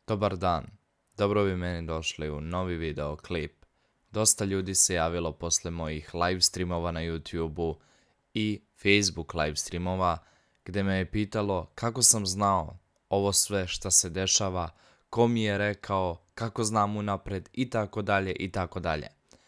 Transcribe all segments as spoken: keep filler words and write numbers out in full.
Dobar dan, dobro bi meni došli u novi video klip. Dosta ljudi se javilo posle mojih live streamova na YouTube-u i Facebook live streamova gde me je pitalo kako sam znao ovo sve šta se dešava, ko mi je rekao, kako znam unapred i tako dalje i tako dalje.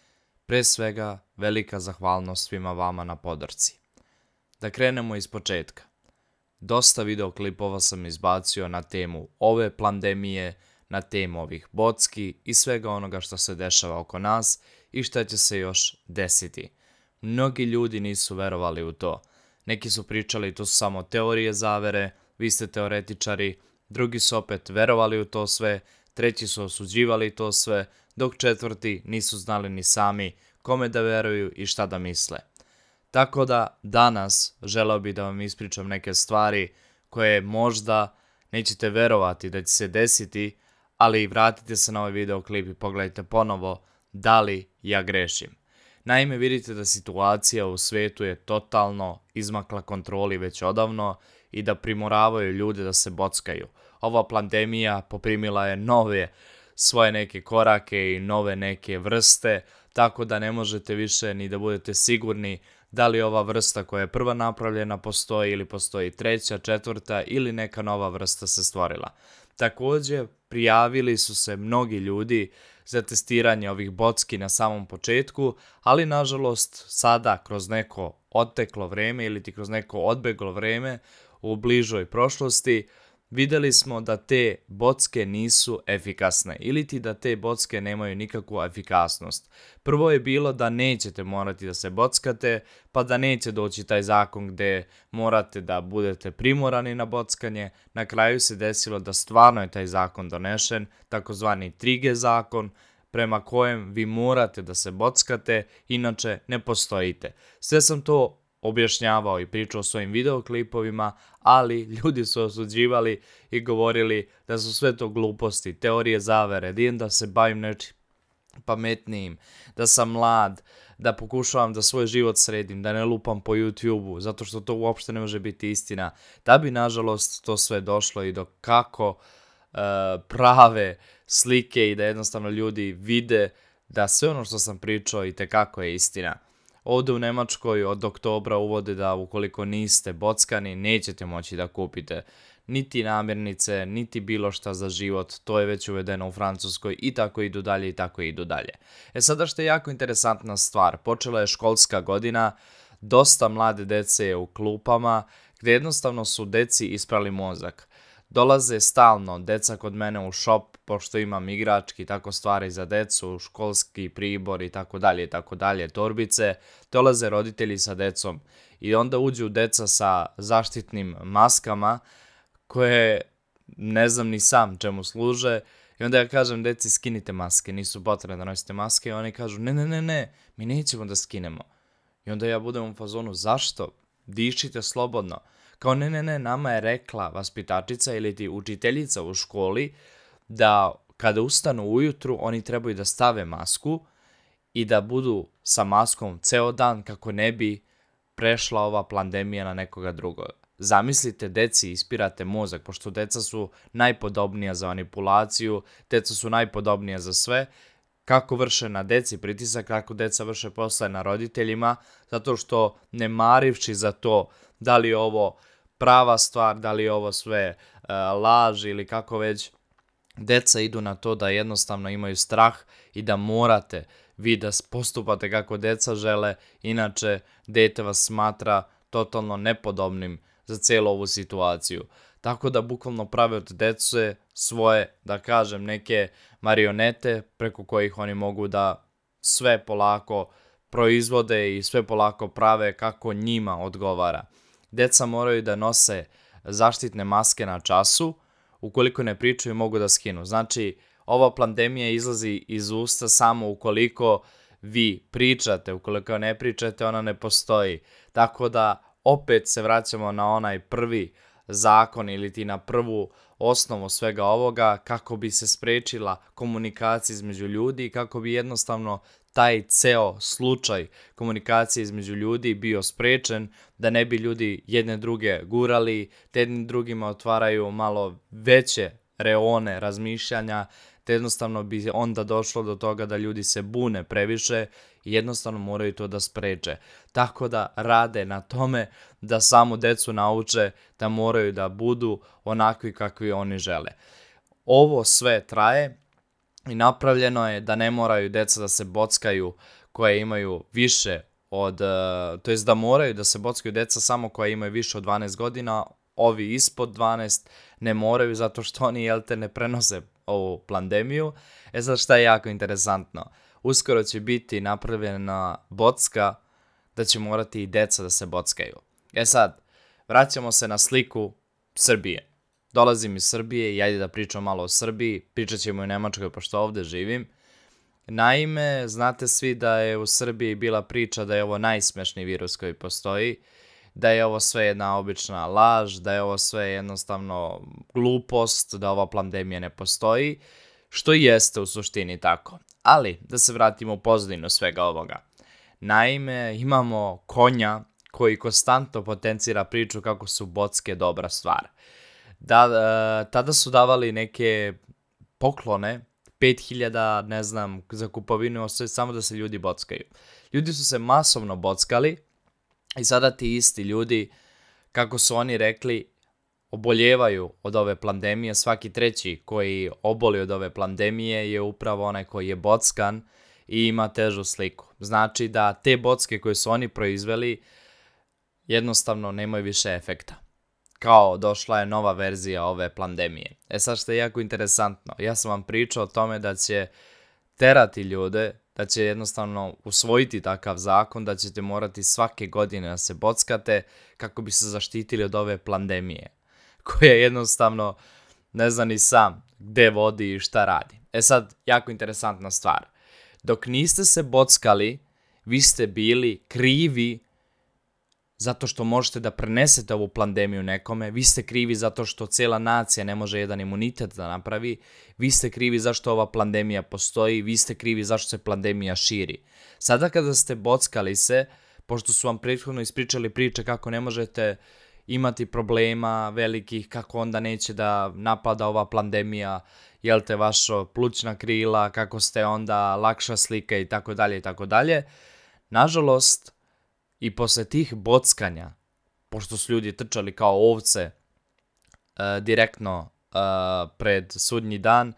Pre svega, velika zahvalnost svima vama na podršci. Da krenemo iz početka. Dosta videoklipova sam izbacio na temu ove pandemije, na temu ovih bocki i svega onoga što se dešava oko nas i šta će se još desiti. Mnogi ljudi nisu verovali u to. Neki su pričali to su samo teorije zavere, vi ste teoretičari, drugi su opet verovali u to sve, treći su osuđivali to sve, dok četvrti nisu znali ni sami kome da veruju i šta da misle. Tako da danas želeo bih da vam ispričam neke stvari koje možda nećete verovati da će se desiti, ali vratite se na ovaj videoklip i pogledajte ponovo da li ja grešim. Naime, vidite da situacija u svetu je totalno izmakla kontroli već odavno i da primoravaju ljude da se bockaju. Ova pandemija poprimila je nove svoje neke korake i nove neke vrste, tako da ne možete više ni da budete sigurni da li ova vrsta koja je prva napravljena postoji ili postoji treća, četvrta ili neka nova vrsta se stvorila. Također, prijavili su se mnogi ljudi za testiranje ovih bocki na samom početku, ali nažalost sada kroz neko odteklo vreme ili ti kroz neko odbeglo vreme u bližoj prošlosti videli smo da te bocke nisu efikasne ili ti da te bocke nemaju nikakvu efikasnost. Prvo je bilo da nećete morati da se bockate, pa da neće doći taj zakon gde morate da budete primorani na bockanje. Na kraju se desilo da stvarno je taj zakon donešen, takozvani tri G zakon, prema kojem vi morate da se bockate, inače ne postojite. Sve sam to objašnjavao i pričao o svojim videoklipovima, ali ljudi su osuđivali i govorili da su sve to gluposti, teorije zavere, da idem da se bavim nečim pametnijim, da sam mlad, da pokušavam da svoj život sredim, da ne lupam po YouTube-u, zato što to uopšte ne može biti istina. Da bi, nažalost, to sve došlo i do kako uh, prave slike i da jednostavno ljudi vide da sve ono što sam pričao i tekako je istina. Ovdje u Nemačkoj od oktobra uvode da ukoliko niste bockani nećete moći da kupite niti namirnice, niti bilo šta za život, to je već uvedeno u Francuskoj i tako idu dalje i tako idu dalje. E sada što je jako interesantna stvar, počela je školska godina, dosta mlade dece je u klupama gdje jednostavno su deci isprali mozak. Dolaze stalno deca kod mene u shop, pošto imam igrački, tako stvari za decu, školski pribor i tako dalje i tako dalje, torbice. Dolaze roditelji sa decom i onda uđu deca sa zaštitnim maskama koje ne znam ni sam čemu služe. I onda ja kažem deci skinite maske, nisu potrebne da nosite maske i oni kažu ne ne ne ne, mi nećemo da skinemo. I onda ja budem u fazonu zašto? Dišite slobodno. Kao ne, ne, ne, nama je rekla vaspitačica ili ti učiteljica u školi da kada ustanu ujutru oni trebaju da stave masku i da budu sa maskom ceo dan kako ne bi prešla ova pandemija na nekoga drugog. Zamislite, deci ispirate mozak, pošto deca su najpodobnija za manipulaciju, deca su najpodobnija za sve. Kako vrše na deci pritisak, kako deca vrše posle na roditeljima, zato što ne marivši za to da li je ovo prava stvar, da li je ovo sve uh, laž ili kako već, deca idu na to da jednostavno imaju strah i da morate vi da postupate kako deca žele, inače dete vas smatra totalno nepodobnim za cijelu ovu situaciju. Tako da bukvalno prave od dece svoje, da kažem, neke marionete preko kojih oni mogu da sve polako proizvode i sve polako prave kako njima odgovara. Deca moraju da nose zaštitne maske na času, ukoliko ne pričaju mogu da skinu. Znači, ova pandemija izlazi iz usta samo ukoliko vi pričate, ukoliko ne pričate ona ne postoji. Tako da opet se vraćamo na onaj prvi zakon ili ti na prvu osnovu svega ovoga kako bi se sprečila komunikacija između ljudi i kako bi jednostavno taj ceo slučaj komunikacije između ljudi bio sprečen, da ne bi ljudi jedne druge gurali, te jednim drugima otvaraju malo veće reone razmišljanja, te jednostavno bi onda došlo do toga da ljudi se bune previše i jednostavno moraju to da spreče. Tako da rade na tome da samo decu nauče da moraju da budu onakvi kakvi oni žele. Ovo sve traje i napravljeno je da ne moraju deca da se bockaju koje imaju više od, to jest da moraju da se bockaju deca samo koja imaju više od dvanaest godina, ovi ispod dvanaest ne moraju zato što oni jel te ne prenose ovu pandemiju. E sad šta je jako interesantno, uskoro će biti napravljena bocka da će morati i deca da se bockaju. E sad, vraćamo se na sliku Srbije. Dolazim iz Srbije i ajde da pričam malo o Srbiji, pričat ćemo i o Nemačkoj pošto ovdje živim. Naime, znate svi da je u Srbiji bila priča da je ovo najsmešniji virus koji postoji, da je ovo sve jedna obična laž, da je ovo sve jednostavno glupost, da ova pandemija ne postoji, što i jeste u suštini tako. Ali, da se vratimo u pozadinu svega ovoga. Naime, imamo konja koji konstantno potencira priču kako su bocke dobra stvar. Da, e, tada su davali neke poklone, pet hiljada, ne znam, za kupovinu, samo da se ljudi bockaju. Ljudi su se masovno bockali i sada ti isti ljudi, kako su oni rekli, oboljevaju od ove pandemije. Svaki treći koji oboli od ove pandemije je upravo onaj koji je bockan i ima težu sliku. Znači da te bocke koje su oni proizveli jednostavno nemaju više efekta. Kao došla je nova verzija ove pandemije. E sad što je jako interesantno, ja sam vam pričao o tome da će terati ljude, da će jednostavno usvojiti takav zakon, da ćete morati svake godine da se bockate kako bi se zaštitili od ove pandemije, koja jednostavno ne zna ni sam gde vodi i šta radi. E sad, jako interesantna stvar. Dok niste se bockali, vi ste bili krivi zato što možete da prenesete ovu pandemiju nekome, vi ste krivi zato što cijela nacija ne može jedan imunitet da napravi, vi ste krivi zašto ova pandemija postoji, vi ste krivi zašto se pandemija širi. Sada kada ste bockali se, pošto su vam prethodno ispričali priče kako ne možete imati problema velikih, kako onda neće da napada ova pandemija, jel te vaša plućna krila, kako ste onda lakša slika i tako dalje i tako dalje. Nažalost, i posle tih bockanja, pošto su ljudi trčali kao ovce e, direktno e, pred sudnji dan,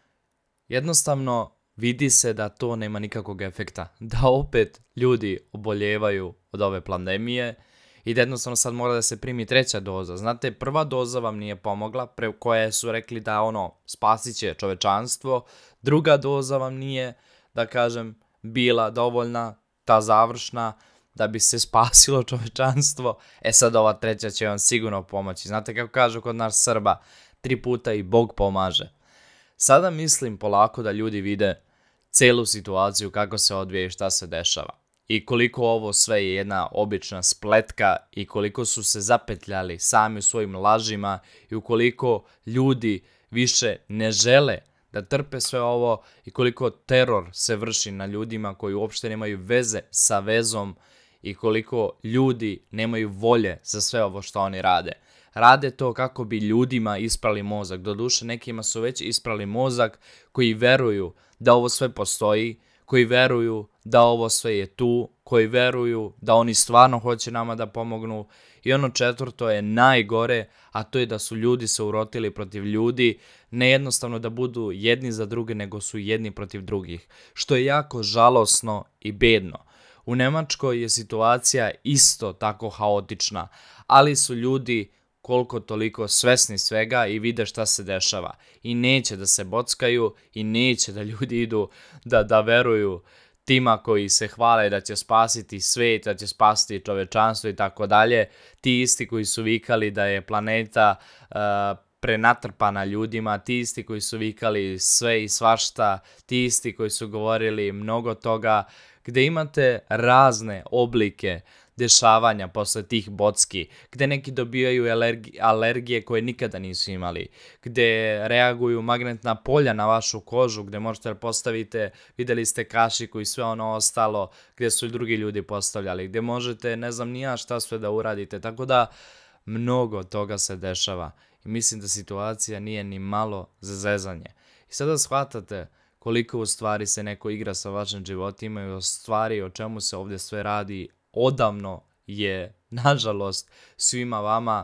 jednostavno vidi se da to nema nikakvog efekta. Da opet ljudi oboljevaju od ove pandemije i da jednostavno sad mora da se primi treća doza. Znate, prva doza vam nije pomogla, pre koje su rekli da ono spasit će čovečanstvo, druga doza vam nije, da kažem, bila dovoljna, ta završna, da bi se spasilo čovečanstvo. E sad ova treća će vam sigurno pomoći. Znate kako kažu kod nas Srba, tri puta i Bog pomaže. Sada mislim polako da ljudi vide celu situaciju kako se odvija i šta se dešava. I koliko ovo sve je jedna obična spletka i koliko su se zapetljali sami u svojim lažima i ukoliko ljudi više ne žele da trpe sve ovo i koliko teror se vrši na ljudima koji uopšte nemaju veze sa vezom i koliko ljudi nemaju volje za sve ovo što oni rade. Rade to kako bi ljudima isprali mozak. Doduše, nekima su već isprali mozak koji veruju da ovo sve postoji, koji veruju da ovo sve je tu, koji veruju da oni stvarno hoće nama da pomognu. I ono četvrto je najgore, a to je da su ljudi se urotili protiv ljudi, ne jednostavno da budu jedni za druge, nego su jedni protiv drugih, što je jako žalosno i bedno. U Nemačkoj je situacija isto tako haotična, ali su ljudi koliko toliko svesni svega i vide šta se dešava. I neće da se bockaju i neće da ljudi idu da, da veruju tima koji se hvale da će spasiti svet, da će spasiti čovečanstvo i tako dalje. Ti isti koji su vikali da je planeta uh, prenatrpana ljudima, ti isti koji su vikali sve i svašta, ti isti koji su govorili mnogo toga, gde imate razne oblike dešavanja posle tih bocki, gde neki dobijaju alergi, alergije koje nikada nisu imali, gde reaguju magnetna polja na vašu kožu, gde možete da postavite, videli ste kašiku i sve ono ostalo, gde su i drugi ljudi postavljali, gde možete, ne znam ni ja šta sve da uradite, tako da mnogo toga se dešava. i mislim da situacija nije ni malo za zezanje. I sada shvatate koliko u stvari se neko igra sa vašim životima i u stvari o čemu se ovdje sve radi odavno je, nažalost, svima vama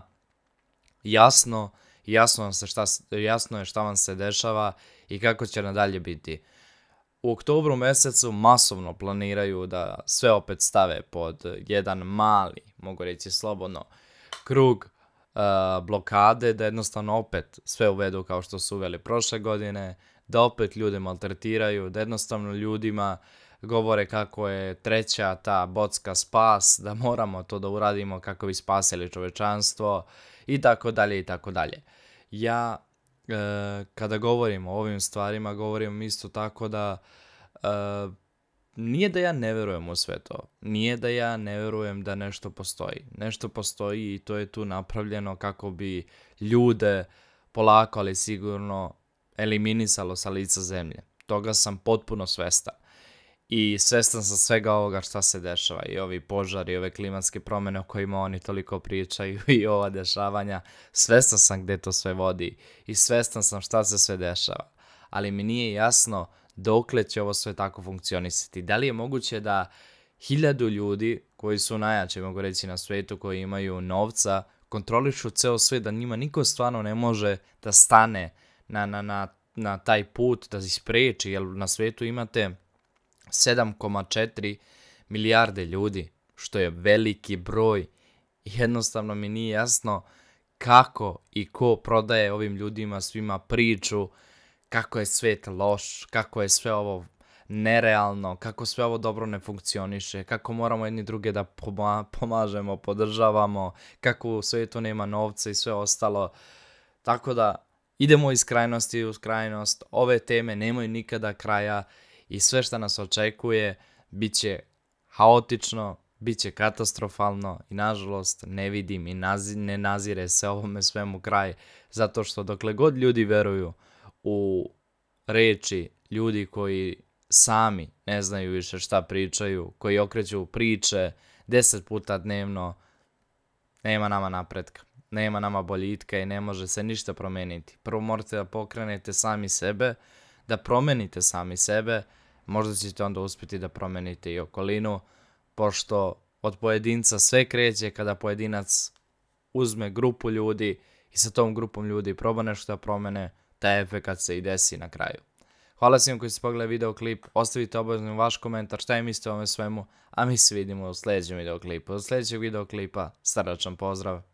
jasno, jasno, vam se šta, jasno je šta vam se dešava i kako će nadalje biti. U oktobru mjesecu masovno planiraju da sve opet stave pod jedan mali, mogu reći slobodno, krug uh, blokade, da jednostavno opet sve uvedu kao što su uveli prošle godine, da opet ljude maltretiraju, da jednostavno ljudima govore kako je treća ta bocka spas, da moramo to da uradimo kako bi spasili čovečanstvo i tako dalje i tako dalje. Ja e, kada govorim o ovim stvarima, govorim isto tako da e, nije da ja ne verujem u sve to, nije da ja ne verujem da nešto postoji. Nešto postoji i to je tu napravljeno kako bi ljude polako ali sigurno eliminisalo sa lica zemlje. Toga sam potpuno svestan. I svestan sam svega ovoga šta se dešava, i ovi požari, i ove klimatske promjene o kojima oni toliko pričaju i ova dešavanja. Svestan sam gdje to sve vodi i svestan sam šta se sve dešava. Ali mi nije jasno dokle će ovo sve tako funkcionisati. Da li je moguće da hiljadu ljudi koji su najjači, mogu reći, na svijetu, koji imaju novca, kontrolišu ceo svijet, da njima niko stvarno ne može da stane na, na, na, na taj put, da ispreči, jer na svijetu imate sedam zarez četiri milijarde ljudi, što je veliki broj. Jednostavno mi nije jasno kako i ko prodaje ovim ljudima svima priču kako je svijet loš, kako je sve ovo nerealno, kako sve ovo dobro ne funkcioniše, kako moramo jedni druge da pomažemo, podržavamo, kako u svijetu nema novca i sve ostalo. Tako da idemo iz krajnosti u krajnost, ove teme nemaju nikada kraja i sve što nas očekuje bit će haotično, bit će katastrofalno i nažalost ne vidim i nazi, ne nazire se ovome svemu kraj, zato što dokle god ljudi veruju u reči ljudi koji sami ne znaju više šta pričaju, koji okreću priče deset puta dnevno, nema nama napretka, nema nama boljitka i ne može se ništa promeniti. Prvo morate da pokrenete sami sebe, da promenite sami sebe, možda ćete onda uspjeti da promenite i okolinu, pošto od pojedinca sve kreće kada pojedinac uzme grupu ljudi i sa tom grupom ljudi proba nešto da promene, taj efekat se i desi na kraju. Hvala svima koji ste pogledali videoklip, ostavite obavezno vaš komentar šta je mislite o ovome svemu, a mi se vidimo u sljedećem videoklipu. Od sljedećeg videoklipa srdačan pozdrav!